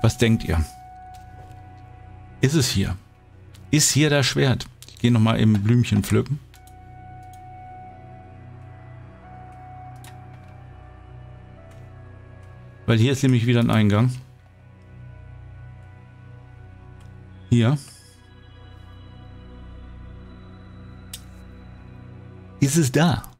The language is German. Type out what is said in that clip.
Was denkt ihr? Ist es hier? Ist hier das Schwert? Ich gehe nochmal eben Blümchen pflücken. Weil hier ist nämlich wieder ein Eingang. Hier. Ist es da?